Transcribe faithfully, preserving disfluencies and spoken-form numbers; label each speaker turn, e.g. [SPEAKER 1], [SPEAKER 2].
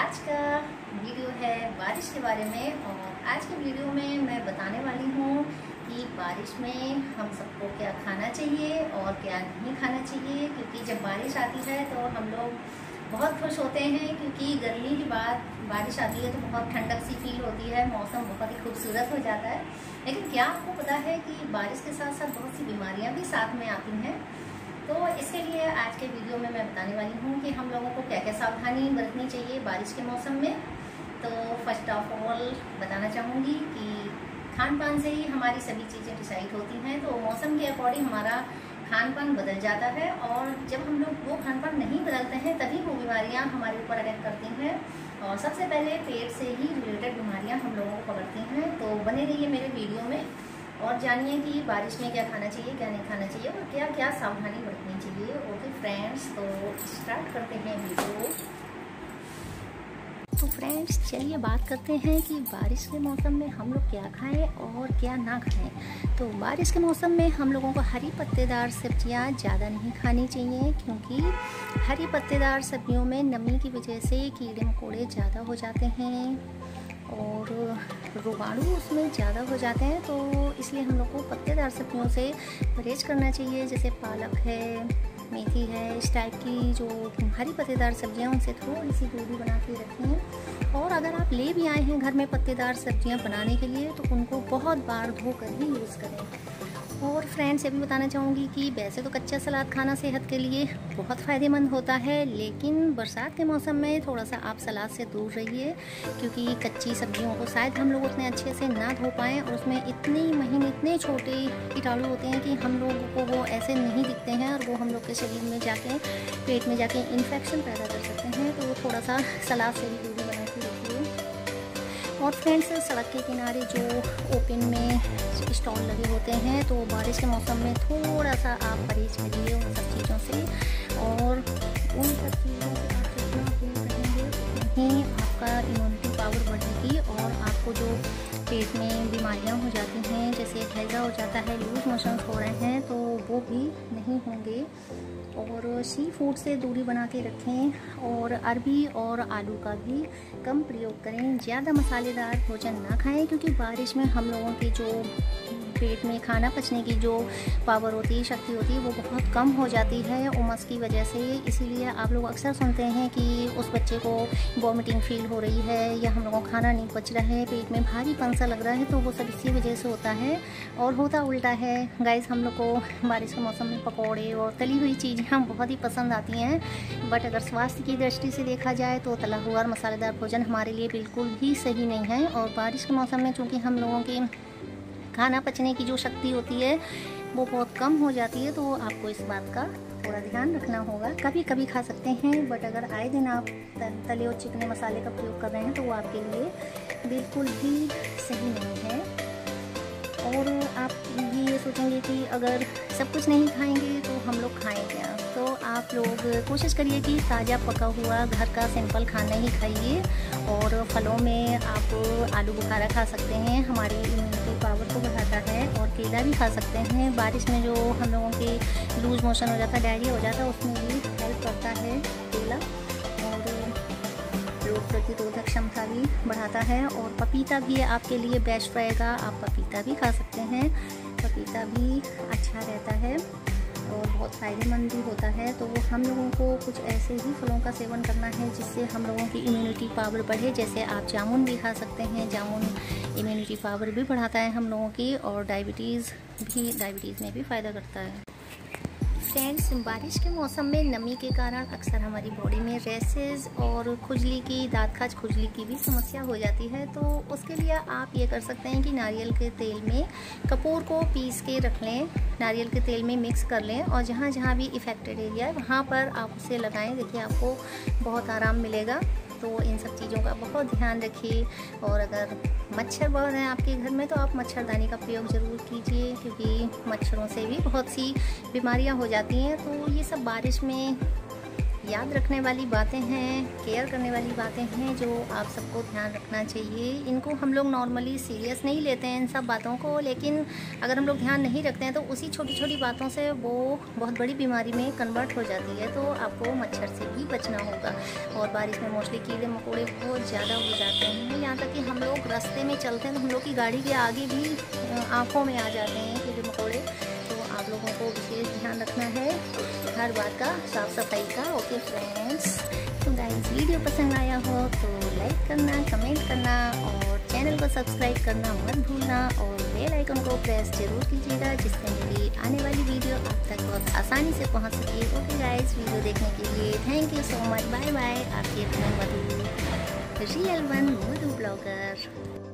[SPEAKER 1] आज का वीडियो है बारिश के बारे में। और आज के वीडियो में मैं बताने वाली हूँ कि बारिश में हम सबको क्या खाना चाहिए और क्या नहीं खाना चाहिए। क्योंकि जब बारिश आती है तो हम लोग बहुत खुश होते हैं, क्योंकि गर्मी के बाद बारिश आती है तो बहुत ठंडक सी फील होती है, मौसम बहुत ही खूबसूरत हो जाता है। लेकिन क्या आपको पता है कि बारिश के साथ साथ बहुत सी बीमारियाँ भी साथ में आती हैं। तो इसके लिए आज के वीडियो में मैं बताने वाली हूँ कि हम लोगों को क्या क्या सावधानी बरतनी चाहिए बारिश के मौसम में। तो फर्स्ट ऑफ ऑल बताना चाहूँगी कि खान पान से ही हमारी सभी चीज़ें डिसाइड होती हैं। तो मौसम के अकॉर्डिंग हमारा खान पान बदल जाता है, और जब हम लोग वो खान पान नहीं बदलते हैं तभी वो बीमारियाँ हमारे ऊपर अटैक करती हैं। और सबसे पहले पेट से ही रिलेटेड बीमारियाँ हम लोगों को पकड़ती हैं। तो बने रहिए मेरे वीडियो में और जानिए कि बारिश में क्या खाना चाहिए, क्या नहीं खाना चाहिए और क्या क्या सावधानी बरतनी चाहिए। ओके फ्रेंड्स, तो स्टार्ट करते हैं वीडियो। तो फ्रेंड्स चलिए बात करते हैं कि बारिश के मौसम में हम लोग क्या खाएं और क्या ना खाएं। तो बारिश के मौसम में हम लोगों को हरी पत्तेदार सब्जियां ज़्यादा नहीं खानी चाहिए, क्योंकि हरी पत्तेदार सब्जियों में नमी की वजह से कीड़े मकोड़े ज़्यादा हो जाते हैं और रोगाणु उसमें ज़्यादा हो जाते हैं। तो इसलिए हम लोग को पत्तेदार सब्जियों से परहेज करना चाहिए, जैसे पालक है, मेथी है। इस टाइप की जो हरी पत्तेदार सब्जियां उनसे थोड़ी सी दूरी बना के रखें। और अगर आप ले भी आए हैं घर में पत्तेदार सब्जियां बनाने के लिए तो उनको बहुत बार धोकर ही यूज़ करें। और फ्रेंड्स ये भी बताना चाहूँगी कि वैसे तो कच्चा सलाद खाना सेहत के लिए बहुत फ़ायदेमंद होता है, लेकिन बरसात के मौसम में थोड़ा सा आप सलाद से दूर रहिए, क्योंकि कच्ची सब्जियों को शायद हम लोग उतने अच्छे से ना धो पाएँ और उसमें इतनी महीने इतने छोटे कीटाणु होते हैं कि हम लोगों को वो ऐसे नहीं दिखते हैं और वो हम लोग के शरीर में जाके पेट में जाके इन्फेक्शन पैदा कर सकते हैं। तो थोड़ा सा सलाद से भी दूरी बना के रखिए। और फ्रेंड्स सड़क के किनारे जो ओपन में स्टॉल लगे होते हैं, तो बारिश के मौसम में थोड़ा सा आप परहेज करिए उन सब चीज़ों से। और उन सब चीज़ों से आप जितना दूर रहेंगे उतनी ही आपका इम्यूनिटी पावर बढ़ेगी और आपको जो पेट में बीमारियां हो जाती हैं, जैसे हैज़ा हो जाता है, लूज मोशंस हो रहे हैं, तो वो भी नहीं होंगे। और सी फूड से दूरी बना के रखें और अरबी और आलू का भी कम प्रयोग करें। ज़्यादा मसालेदार भोजन ना खाएं, क्योंकि बारिश में हम लोगों की जो पेट में खाना पचने की जो पावर होती है, शक्ति होती है, वो बहुत कम हो जाती है उमस की वजह से। इसीलिए आप लोग अक्सर सुनते हैं कि उस बच्चे को वॉमिटिंग फील हो रही है या हम लोगों को खाना नहीं पच रहा है, पेट में भारी पंसा लग रहा है, तो वो सब इसी वजह से होता है। और होता उल्टा है गाइस, हम लोग को बारिश के मौसम में पकौड़े और तली हुई चीज़ें हम बहुत ही पसंद आती हैं, बट अगर स्वास्थ्य की दृष्टि से देखा जाए तो तला हुआ और मसालेदार भोजन हमारे लिए बिल्कुल भी सही नहीं है। और बारिश के मौसम में चूँकि हम लोगों की खाना पचने की जो शक्ति होती है वो बहुत कम हो जाती है, तो आपको इस बात का थोड़ा ध्यान रखना होगा। कभी कभी खा सकते हैं, बट अगर आए दिन आप तले और चिकने मसाले का प्रयोग कर रहे हैं तो वो आपके लिए बिल्कुल भी सही नहीं है। और आप ये सोचेंगे कि अगर सब कुछ नहीं खाएंगे तो हम लोग खाएं क्या, तो आप लोग कोशिश करिए कि ताज़ा पका हुआ घर का सिंपल खाना ही खाइए। और फलों में आप आलू बुखारा खा सकते हैं, हमारी इम्यूनिटी पावर को बढ़ाता है। और केला भी खा सकते हैं, बारिश में जो हम लोगों के लूज मोशन हो जाता है, डायरिया हो जाता है, उसमें भी हेल्प करता है केला। और रोग प्रतिरोधक क्षमता भी बढ़ाता है। और पपीता भी आपके लिए बेस्ट रहेगा, आप पपीता भी खा सकते हैं, पपीता भी अच्छा रहता है और बहुत फ़ायदेमंद भी होता है। तो हम लोगों को कुछ ऐसे ही फलों का सेवन करना है जिससे हम लोगों की इम्यूनिटी पावर बढ़े। जैसे आप जामुन भी खा सकते हैं, जामुन इम्यूनिटी पावर भी बढ़ाता है हम लोगों की, और डायबिटीज़ भी डायबिटीज़ में भी फ़ायदा करता है। फ्रेंड्स बारिश के मौसम में नमी के कारण अक्सर हमारी बॉडी में रैसेस और खुजली की, दांत खाज खुजली की भी समस्या हो जाती है। तो उसके लिए आप ये कर सकते हैं कि नारियल के तेल में कपूर को पीस के रख लें, नारियल के तेल में मिक्स कर लें, और जहाँ जहाँ भी इफ़ेक्टेड एरिया है वहाँ पर आप उसे लगाएं। देखिए आपको बहुत आराम मिलेगा। तो इन सब चीज़ों का बहुत ध्यान रखिए। और अगर मच्छर बहुत हैं आपके घर में तो आप मच्छरदानी का प्रयोग ज़रूर कीजिए, क्योंकि मच्छरों से भी बहुत सी बीमारियां हो जाती हैं। तो ये सब बारिश में याद रखने वाली बातें हैं, केयर करने वाली बातें हैं जो आप सबको ध्यान रखना चाहिए। इनको हम लोग नॉर्मली सीरियस नहीं लेते हैं इन सब बातों को, लेकिन अगर हम लोग ध्यान नहीं रखते हैं तो उसी छोटी छोटी बातों से वो बहुत बड़ी बीमारी में कन्वर्ट हो जाती है। तो आपको मच्छर से भी बचना होगा। और बारिश में मोस्टली कीड़े मकोड़े बहुत ज़्यादा हो जाते हैं, यहाँ तक कि हम लोग रास्ते में चलते हैं तो हम लोग की गाड़ी के आगे भी आँखों में आ जाते हैं कीड़े मकोड़े। तो आप लोगों को विशेष ध्यान रखना है हर बात का, साफ़ सफाई का। ओके फ्रेंड्स, तो गाइस वीडियो पसंद आया हो तो लाइक करना, कमेंट करना और चैनल को सब्सक्राइब करना मत भूलना और बेल आइकन को प्रेस जरूर कीजिएगा, जिससे मेरी आने वाली वीडियो आप तक बहुत आसानी से पहुंच सके। ओके गाइस, वीडियो देखने के लिए thank you so much. Bye bye. आपकी अपनी Madhu, real one Madhu blogger.